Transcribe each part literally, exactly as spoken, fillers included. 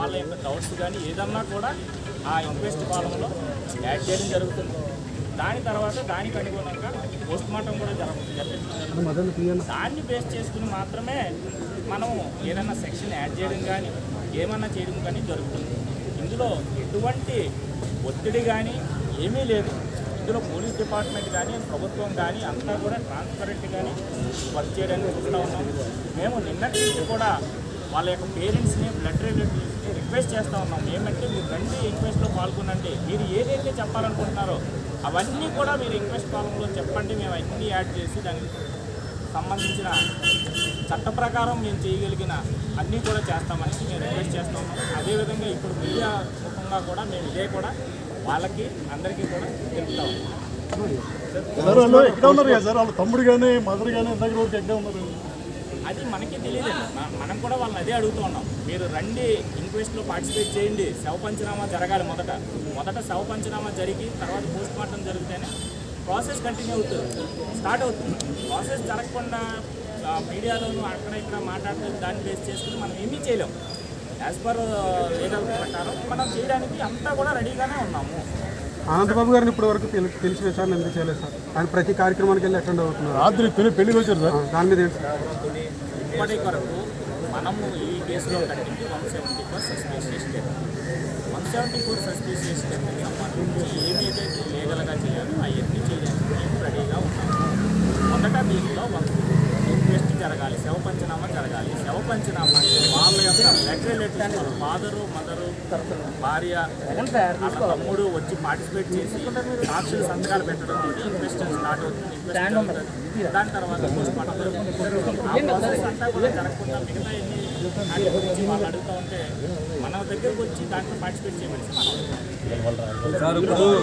వాళ్ళ యొక్క డౌట్స్ కానీ ఏదన్నా కూడా ఆ ఇంక్వెస్ట్ కాలంలో యాడ్ చేయడం జరుగుతుంది. దాని తర్వాత దానికి అనుగుణంగా పోస్ట్ మార్టం కూడా జరుగుతుంది. దాన్ని బేస్ చేసుకుని మాత్రమే మనం ఏదైనా సెక్షన్ యాడ్ చేయడం కానీ ఏమన్నా చేయడం కానీ జరుగుతుంది. ఇందులో ఎటువంటి ఒత్తిడి కానీ ఏమీ లేదు. ఇందులో పోలీస్ డిపార్ట్మెంట్ కానీ ప్రభుత్వం కానీ అంతా కూడా ట్రాన్స్పరెంట్ కానీ వర్క్ చేయడానికి చూస్తూ ఉన్నాం. మేము నిన్నటి నుంచి కూడా వాళ్ళ యొక్క పేరెంట్స్ని బ్లడ్ రిలేటివ్స్ని రిక్వెస్ట్ చేస్తూ ఉన్నాం. ఏమంటే మీరు రండి ఇంక్వెస్ట్లో పాల్గొనండి, మీరు ఏదైతే చెప్పాలనుకుంటున్నారో అవన్నీ కూడా మీరు ఇంక్వెస్ట్ కాలంలో చెప్పండి, మేము అన్నీ యాడ్ చేసి దానికి సంబంధించిన చట్ట ప్రకారం మేము చేయగలిగిన అన్నీ కూడా చేస్తామని మేము రిక్వెస్ట్ చేస్తూ ఉన్నాం. అదేవిధంగా ఇప్పుడు మీడియా ముఖంగా కూడా మేము ఇదే కూడా వాళ్ళకి అందరికీ కూడా తెలుపుతా ఉన్నాం. తమ్ముడు కానీ మదర్ కానీ ఎక్కడ ఉన్నారు అది మనకి తెలియదండి. మనం కూడా వాళ్ళని అదే అడుగుతూ ఉన్నాం. మీరు రండి ఇంక్వెస్ట్లో పార్టిసిపేట్ చేయండి, శవ పంచనామా జరగాలి. మొదట మొదట శవ పంచనామా జరిగి తర్వాత పోస్ట్ మార్టం జరిగితేనే ప్రాసెస్ కంటిన్యూ అవుతుంది, స్టార్ట్ అవుతుంది. ప్రాసెస్ జరగకుండా మీడియాలోనూ అక్కడ ఇక్కడ మాట్లాడుతుంది దాన్ని బేస్ చేసుకుని మనం ఏమీ చేయలేం. యాజ్ పర్ లీగల్ ప్రకారం మనం చేయడానికి అంతా కూడా రెడీగానే ఉన్నాము. అనంతబాబు గారిని ఇప్పటి వరకు తెలిసి విషయాన్ని ఎందుకు చేయలేదు సార్? ఆయన ప్రతి కార్యక్రమానికి వెళ్ళి అటెండ్ అవుతున్నారు. రాత్రి పెళ్లి వచ్చారు సార్. దాని మీద ఏంటి సార్? ఇప్పటి వరకు మనము ఈ కేసులో కట్టింది one seventy four suspension case. One seventy four suspension కేసుకి సంబంధించి ఏమైతే లీగల్గా చేయాలో అవన్నీ చేయడానికి మేము రెడీగా ఉన్నాము. మొదట దీనిలో ఇంక్వెస్ట్ జరగాలి, శవ పంచనామా జరగాలి. శవ పంచనామా వాళ్ళ యొక్క బ్లడ్ రిలేటివ్స్ ఫాదరు మదరు భార్య వాళ్ళ తమ్ముడు వచ్చి పార్టిసిపేట్ చేసి సాక్షులు సంతకాలు పెట్టడం ఇంక్వెస్ట్ స్టార్ట్ అవుతుంది. ఇంక్వెస్ట్ అవుతుంది. దాని తర్వాత పోస్ట్ మార్టం జరుగుతుంది. ఆ ప్రాసెస్ అంతా కూడా జరగకుండా మిగతా ఎన్ని వాటి గురించి వాళ్ళు అడుగుతూ ఉంటే మన దగ్గరకు వచ్చి దాంట్లో పార్టిసిపేట్ చేయమని మనం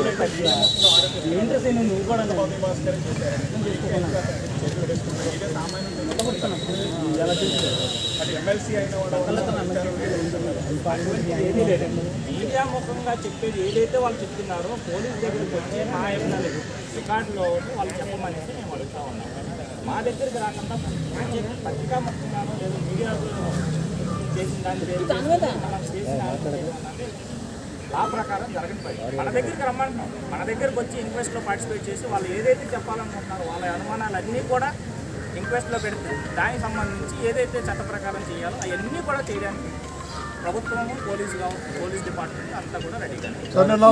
మీడియా ముఖంగా చెప్పేది ఏదైతే వాళ్ళు చెప్తున్నారో పోలీస్ దగ్గరికి వచ్చి మా యొక్క రికార్డులో వాళ్ళు చెప్పమని మేము అడుగుతూ ఉన్నాం. మా దగ్గరికి రాకుండా పత్రికా ముఖ్యంగానో లేదు మీడియాలో చేసిన దాన్ని మనం చేసిన లా ప్రకారం జరగని మన దగ్గరికి రమ్మంటున్నాం. మన దగ్గరికి వచ్చి ఇంక్వెస్ట్లో పార్టిసిపేట్ చేసి వాళ్ళు ఏదైతే చెప్పాలనుకుంటున్నారో వాళ్ళ అనుమానాలన్నీ కూడా ఇంక్వెస్ట్లో పెడితే దానికి సంబంధించి ఏదైతే చట్ట ప్రకారం చేయాలో అవన్నీ కూడా చేయడానికి ప్రభుత్వము పోలీసు పోలీస్ డిపార్ట్మెంట్ అంతా కూడా రెడీగా